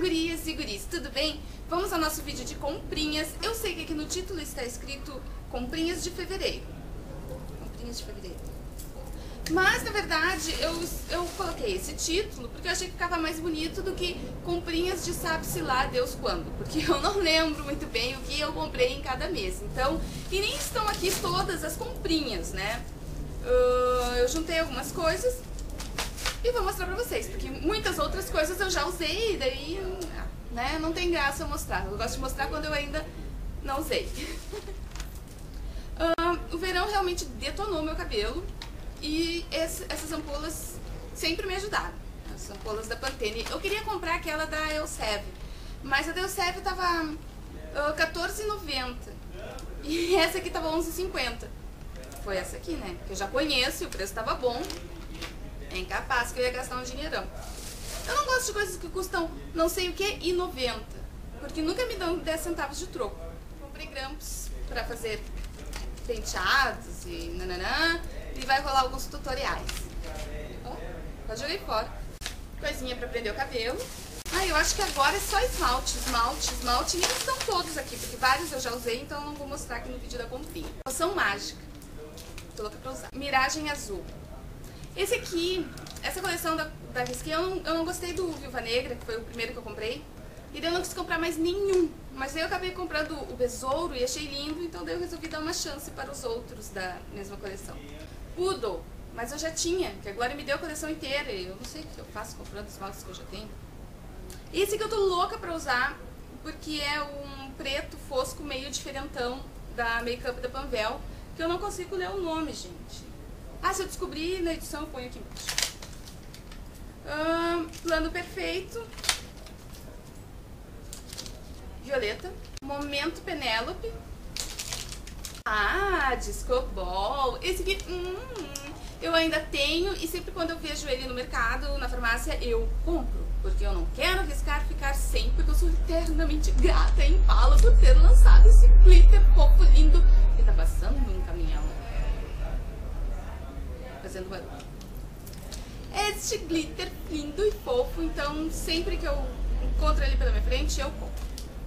Gurias e guris, tudo bem? Vamos ao nosso vídeo de comprinhas. Eu sei que aqui no título está escrito comprinhas de fevereiro. Comprinhas de fevereiro. Mas, na verdade, eu coloquei esse título porque eu achei que ficava mais bonito do que comprinhas de sabe-se lá Deus quando. Porque eu não lembro muito bem o que eu comprei em cada mês. Então, e nem estão aqui todas as comprinhas, né? Eu juntei algumas coisas e vou mostrar pra vocês, porque muitas outras coisas eu já usei e daí, né, não tem graça eu mostrar. Eu gosto de mostrar quando eu ainda não usei. O verão realmente detonou meu cabelo e essas ampolas sempre me ajudaram. As ampolas da Pantene. Eu queria comprar aquela da Elseve, mas a da Elseve tava R$14,90 e essa aqui tava R$11,50. Foi essa aqui, né? Que eu já conheço e o preço tava bom. É incapaz que eu ia gastar um dinheirão. Eu não gosto de coisas que custam não sei o que e 90, porque nunca me dão 10 centavos de troco. Comprei grampos pra fazer penteados e nananã, e vai rolar alguns tutoriais. Já joguei fora. Coisinha pra prender o cabelo. Eu acho que agora é só esmalte, nem estão todos aqui, porque vários eu já usei, então eu não vou mostrar aqui no vídeo da comprinha. Poção mágica. Tô louca pra usar. Miragem azul. Esse aqui, essa coleção da Risqué, eu não gostei do Viúva Negra, que foi o primeiro que eu comprei. E daí eu não quis comprar mais nenhum. Mas daí eu acabei comprando o Besouro e achei lindo, então daí eu resolvi dar uma chance para os outros da mesma coleção. Poodle, mas eu já tinha, que agora me deu a coleção inteira e eu não sei o que eu faço comprando os esmaltes que eu já tenho. Esse aqui eu tô louca pra usar, porque é um preto fosco meio diferentão da Makeup da Panvel, que eu não consigo ler o nome, gente. Se eu descobrir na edição eu ponho aqui embaixo. Plano perfeito. Violeta. Momento Penélope. Disco Ball. Esse aqui, eu ainda tenho e sempre quando eu vejo ele no mercado, na farmácia, eu compro. Porque eu não quero arriscar ficar sem, porque eu sou eternamente grata em Impala por ter lançado esse glitter fofo lindo que tá passando num caminhão. Fazendo barulho. Este glitter lindo e fofo, então sempre que eu encontro ele pela minha frente, eu compro.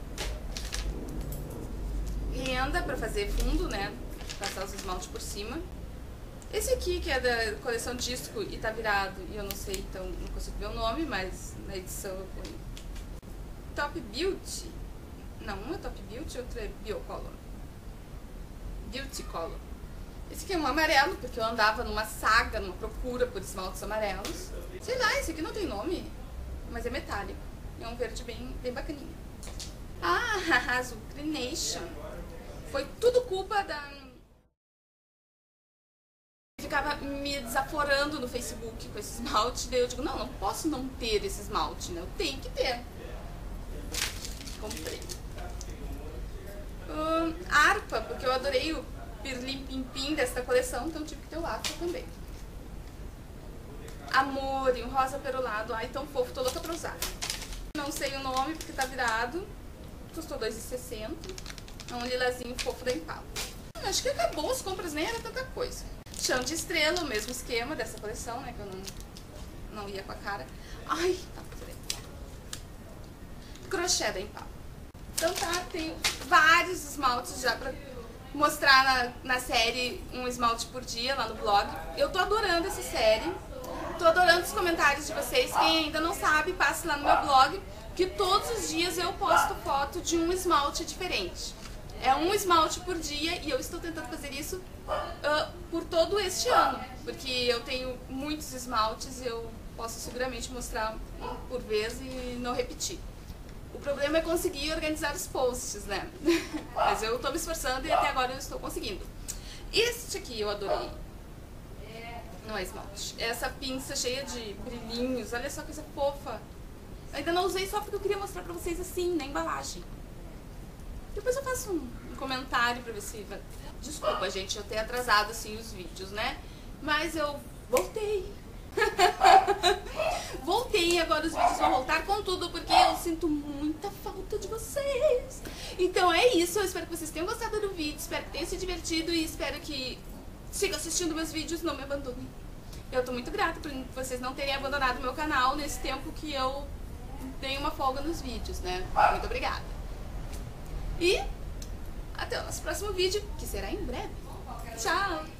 Renda pra fazer fundo, né? Passar os esmaltes por cima. Esse aqui, que é da coleção Disco e tá virado, e eu não sei, então não consigo ver o nome, mas na edição eu ponho. Top Beauty. Não, um é Top Beauty, outro é Biocolor. Beauty Color. Esse aqui é um amarelo, porque eu andava numa saga, numa procura por esmaltes amarelos. Sei lá, esse aqui não tem nome, mas é metálico. É um verde bem bacaninha. Azul Crination. Foi tudo culpa da... Ficava me desaforando no Facebook com esse esmalte, daí eu digo, não posso não ter esse esmalte, né? Eu tenho que ter. Comprei. Harpa, porque eu adorei o Pirlim Pim Pim desta coleção, então tive que ter o Harpa também. Amor e um rosa perolado, tão fofo, tô louca pra usar. Não sei o nome porque tá virado, custou R$2,60. É um lilazinho fofo da Impala. Acho que acabou as compras, nem era tanta coisa. Chão de estrela, o mesmo esquema dessa coleção, né, que eu não ia com a cara. Tá preto. Crochê da Impala. Então tenho vários esmaltes já pra mostrar na série Um Esmalte por Dia, lá no blog. Eu tô adorando essa série, tô adorando os comentários de vocês. Quem ainda não sabe, passe lá no meu blog, que todos os dias eu posto foto de um esmalte diferente. É um esmalte por dia e eu estou tentando fazer isso por todo este ano, porque eu tenho muitos esmaltes e eu posso seguramente mostrar um por vez e não repetir. O problema é conseguir organizar os posts, né? Mas eu tô me esforçando e até agora eu estou conseguindo. Este aqui eu adorei. Não é esmalte. É essa pinça cheia de brilhinhos. Olha só que coisa fofa. Ainda não usei só porque eu queria mostrar pra vocês assim, na embalagem. Depois eu faço um comentário pra ver se... Desculpa, gente, eu ter atrasado assim os vídeos, né? Mas eu voltei. Voltei e agora os vídeos vão voltar com tudo, porque eu sinto muita falta de vocês. Então é isso, eu espero que vocês tenham gostado do vídeo, espero que tenham se divertido e espero que sigam assistindo meus vídeos, não me abandonem. Eu tô muito grata por vocês não terem abandonado meu canal nesse tempo que eu deem uma folga nos vídeos, né? Muito obrigada. E até o nosso próximo vídeo, que será em breve. Tchau!